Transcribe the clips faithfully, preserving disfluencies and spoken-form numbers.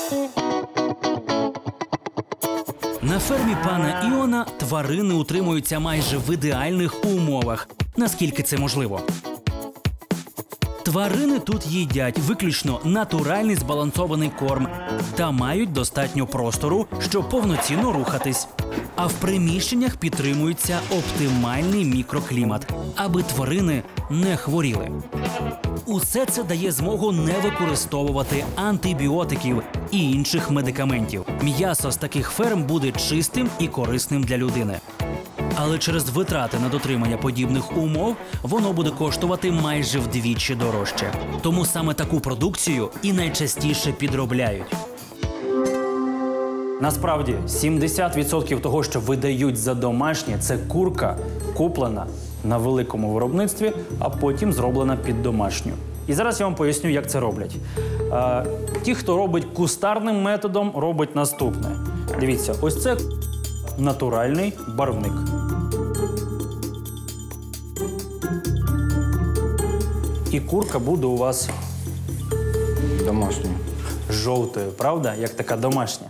На фермі пана Іона тварини утримуються майже в ідеальних умовах, наскільки це можливо. Тварини тут їдять виключно натуральний збалансований корм та мають достатньо простору, щоб повноцінно рухатись. А в приміщеннях підтримується оптимальний мікроклімат, аби тварини не хворіли. Усе це дає змогу не використовувати антибіотиків і інших медикаментів. М'ясо з таких ферм буде чистим і корисним для людини. Але через витрати на дотримання подібних умов воно буде коштувати майже вдвічі дорожче. Тому саме таку продукцію і найчастіше підробляють. Насправді, сімдесят відсотків того, що видають за домашнє, це курка, куплена на великому виробництві, а потім зроблена під домашню. І зараз я вам поясню, як це роблять. А, ті, хто робить кустарним методом, робить наступне. Дивіться, ось це натуральний барвник. І курка буде у вас домашньою. Жовтою, правда? Як така домашня.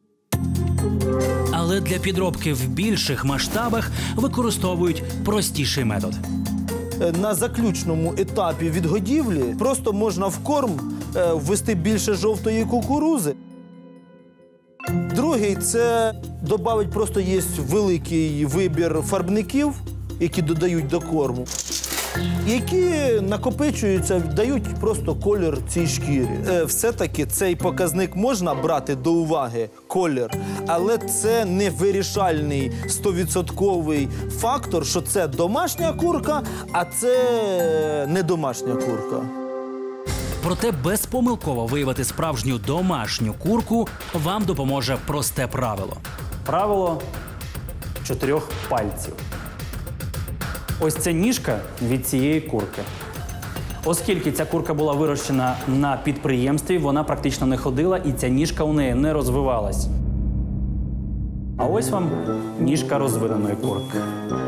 Але для підробки в більших масштабах використовують простіший метод. На заключному етапі відгодівлі просто можна в корм ввести більше жовтої кукурузи. Другий – це додати просто є великий вибір фарбників, які додають до корму, які накопичуються, дають просто колір цій шкірі. Все-таки цей показник можна брати до уваги, колір, але це не вирішальний стовідсотковий фактор, що це домашня курка, а це не домашня курка. Проте безпомилково виявити справжню домашню курку вам допоможе просте правило. Правило чотирьох пальців. Ось ця ніжка від цієї курки. Оскільки ця курка була вирощена на підприємстві, вона практично не ходила і ця ніжка у неї не розвивалась. А ось вам ніжка розвиненої курки.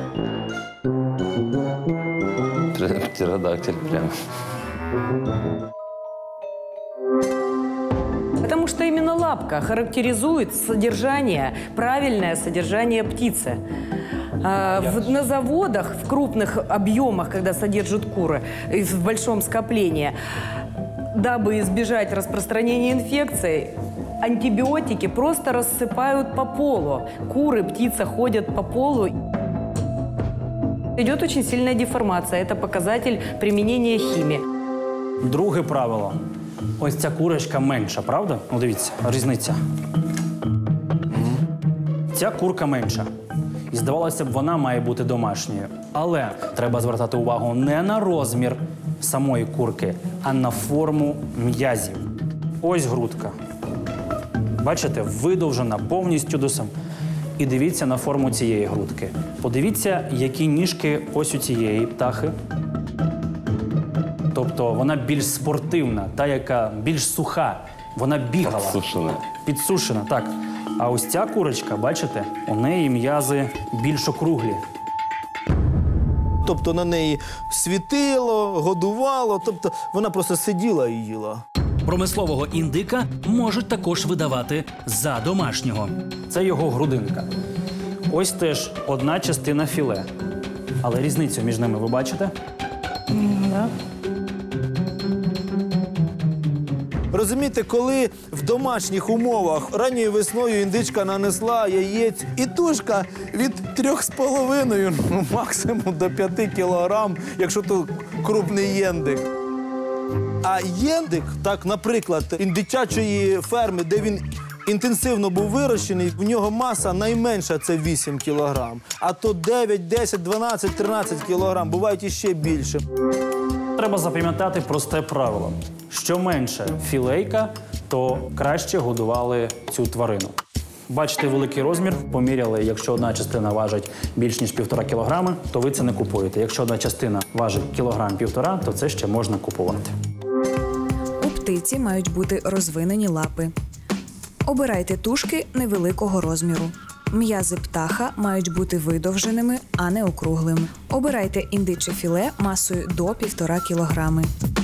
Птеродактиль прямо. Потому что именно лапка характеризует содержание, правильное содержание птицы. А, в, на заводах, в крупных объемах, когда содержат куры, в большом скоплении, дабы избежать распространения инфекций, антибиотики просто рассыпают по полу. Куры, птица ходят по полу. Идет очень сильная деформация. Это показатель применения химии. Друге правило. Ось ця курочка менша, правда? Ну, дивіться, різниця. Ця курка менша. І здавалося б, вона має бути домашньою. Але треба звертати увагу не на розмір самої курки, а на форму м'язів. Ось грудка. Бачите, видовжена повністю до сам. І дивіться на форму цієї грудки. Подивіться, які ніжки ось у цієї птахи. Тобто вона більш спортивна, та, яка більш суха. Вона бігала. Підсушена. Підсушена, так. А ось ця курочка, бачите, у неї м'язи більш округлі. Тобто на неї світило, годувало, тобто вона просто сиділа і їла. Промислового індика можуть також видавати за домашнього. Це його грудинка. Ось теж одна частина філе. Але різницю між ними ви бачите? Да. Розумієте, коли в домашніх умовах ранньою весною індичка нанесла яєць і тушка від трьох з половиною, ну, максимум до п'яти кілограм, якщо то крупний єндик. А єндик, так, наприклад, індичачої ферми, де він інтенсивно був вирощений, в нього маса найменша – це вісім кілограм. А то дев'ять, десять, дванадцять, тринадцять кілограм, бувають іще більше. Треба запам'ятати просте правило. Що менше філейка, то краще годували цю тварину. Бачите великий розмір, поміряли, якщо одна частина важить більш ніж півтора кілограми, то ви це не купуєте. Якщо одна частина важить кілограм-півтора, то це ще можна купувати. У птиці мають бути розвинені лапи. Обирайте тушки невеликого розміру. М'язи птаха мають бути видовженими, а не округлими. Обирайте індиче філе масою до півтора кілограми.